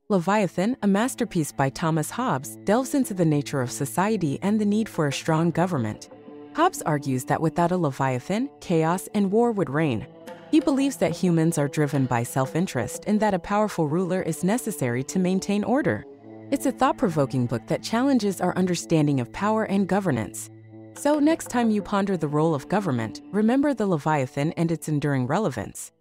Leviathan, a masterpiece by Thomas Hobbes, delves into the nature of society and the need for a strong government. Hobbes argues that without a Leviathan, chaos and war would reign. He believes that humans are driven by self-interest and that a powerful ruler is necessary to maintain order. It's a thought-provoking book that challenges our understanding of power and governance. So next time you ponder the role of government, remember the Leviathan and its enduring relevance.